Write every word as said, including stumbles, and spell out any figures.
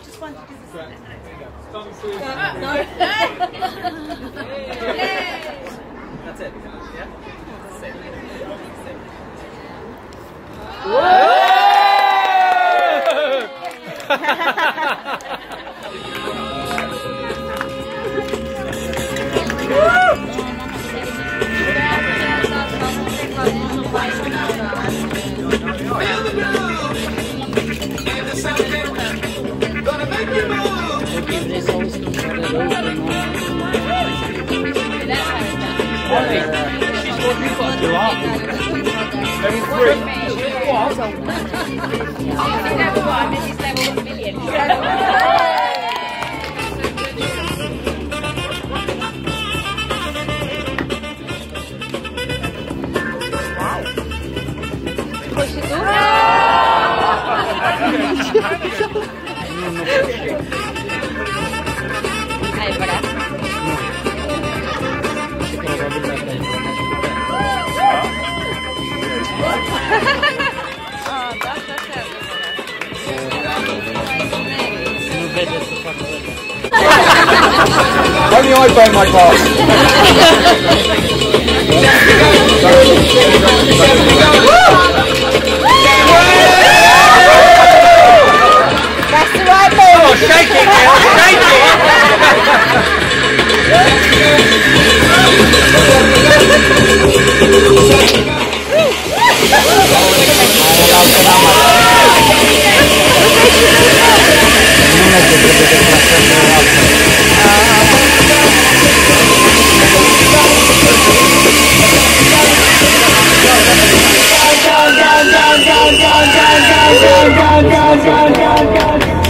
just wanted to do this. No. That's it. Yeah? Same. Only I burn my glass. That's the right move. Oh, shake it, girl, shake it. Down, down, down, down, down, down, down, down, down, down, down, down, down, down.